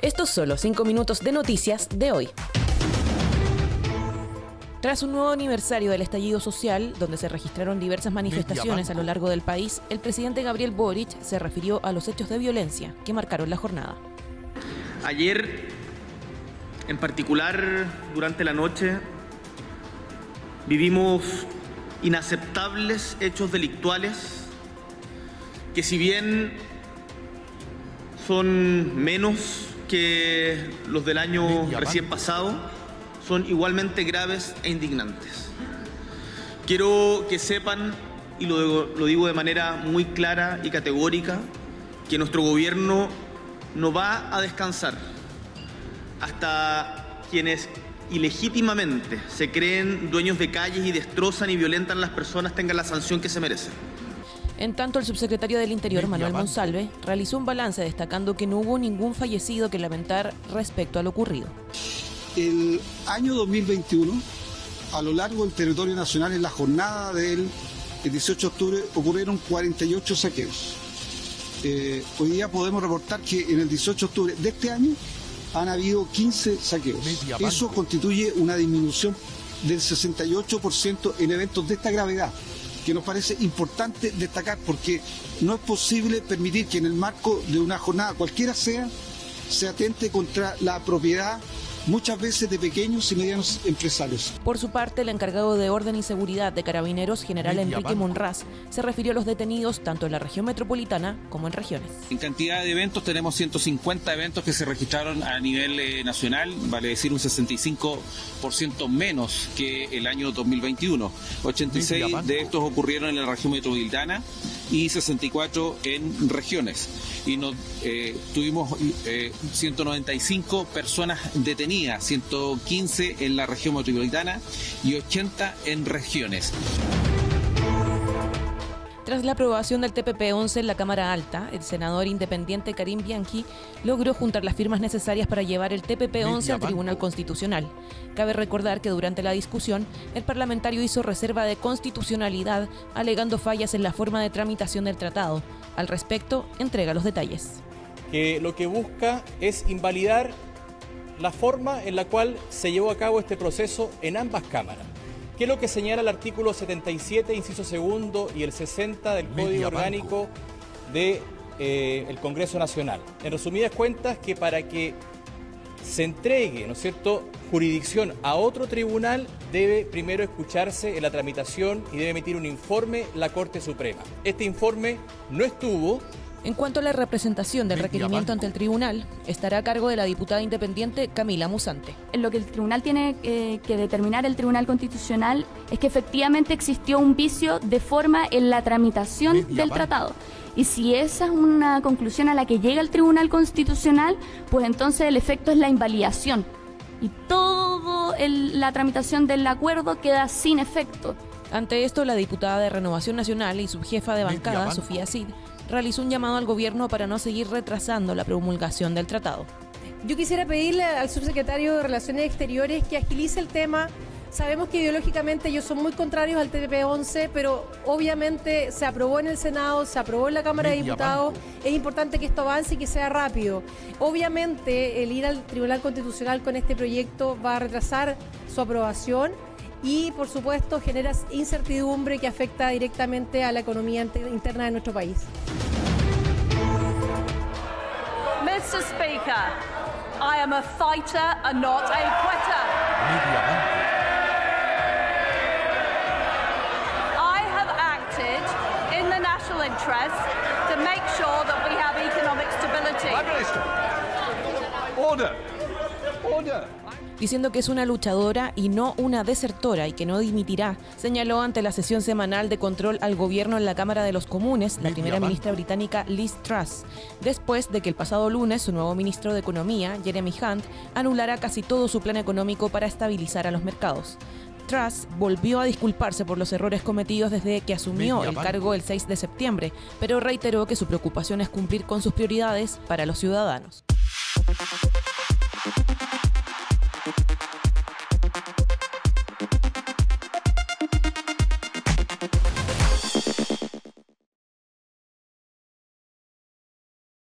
Estos son los 5 minutos de noticias de hoy. Tras un nuevo aniversario del estallido social, donde se registraron diversas manifestaciones a lo largo del país, el presidente Gabriel Boric se refirió a los hechos de violencia que marcaron la jornada. Ayer, en particular, durante la noche, vivimos inaceptables hechos delictuales que, si bien son menos que los del año recién pasado, son igualmente graves e indignantes. Quiero que sepan, y lo digo de manera muy clara y categórica, que nuestro gobierno no va a descansar hasta quienes ilegítimamente se creen dueños de calles y destrozan y violentan a las personas tengan la sanción que se merecen. En tanto, el subsecretario del Interior, Manuel Monsalve, realizó un balance destacando que no hubo ningún fallecido que lamentar respecto a lo ocurrido. El año 2021, a lo largo del territorio nacional, en la jornada del 18 de octubre, ocurrieron 48 saqueos. Hoy día podemos reportar que en el 18 de octubre de este año han habido 15 saqueos. Eso constituye una disminución del 68% en eventos de esta gravedad, que nos parece importante destacar, porque no es posible permitir que en el marco de una jornada cualquiera se atente contra la propiedad, muchas veces de pequeños y medianos empresarios. Por su parte, el encargado de Orden y Seguridad de Carabineros, general Enrique Monraz, se refirió a los detenidos tanto en la región metropolitana como en regiones. En cantidad de eventos tenemos 150 eventos que se registraron a nivel nacional, vale decir un 65% menos que el año 2021. 86 de estos ocurrieron en la región metropolitana y 64 en regiones. Y tuvimos 195 personas detenidas, 115 en la región metropolitana y 80 en regiones. Tras la aprobación del TPP-11 en la Cámara Alta, el senador independiente Karim Bianchi logró juntar las firmas necesarias para llevar el TPP-11 al Tribunal Constitucional. Cabe recordar que durante la discusión, el parlamentario hizo reserva de constitucionalidad, alegando fallas en la forma de tramitación del tratado. Al respecto, entrega los detalles. Que lo que busca es invalidar la forma en la cual se llevó a cabo este proceso en ambas cámaras. ¿Qué es lo que señala el artículo 77, inciso segundo, y el 60 del Código Orgánico del Congreso Nacional? En resumidas cuentas, que para que se entregue, ¿no es cierto?, jurisdicción a otro tribunal, debe primero escucharse en la tramitación y debe emitir un informe la Corte Suprema. Este informe no estuvo. En cuanto a la representación del requerimiento ante el tribunal, estará a cargo de la diputada independiente Camila Musante. Lo que el tribunal tiene que determinar, el Tribunal Constitucional, es que efectivamente existió un vicio de forma en la tramitación del tratado. Y si esa es una conclusión a la que llega el Tribunal Constitucional, pues entonces el efecto es la invalidación. Y toda la tramitación del acuerdo queda sin efecto. Ante esto, la diputada de Renovación Nacional y subjefa de bancada, Sofía Cid, realizó un llamado al gobierno para no seguir retrasando la promulgación del tratado. Yo quisiera pedirle al subsecretario de Relaciones Exteriores que agilice el tema. Sabemos que ideológicamente ellos son muy contrarios al TPP-11, pero obviamente se aprobó en el Senado, se aprobó en la Cámara de Diputados. Es importante que esto avance y que sea rápido. Obviamente el ir al Tribunal Constitucional con este proyecto va a retrasar su aprobación y, por supuesto, genera incertidumbre que afecta directamente a la economía interna de nuestro país. Mr. Speaker, I am a fighter and not a quitter. I have acted in the national interest to make sure that we have economic stability. Order. Order. Diciendo que es una luchadora y no una desertora y que no dimitirá, señaló ante la sesión semanal de control al gobierno en la Cámara de los Comunes la primera ministra británica Liz Truss, después de que el pasado lunes su nuevo ministro de Economía, Jeremy Hunt, anulara casi todo su plan económico para estabilizar a los mercados. Truss volvió a disculparse por los errores cometidos desde que asumió el cargo el 6 de septiembre, pero reiteró que su preocupación es cumplir con sus prioridades para los ciudadanos.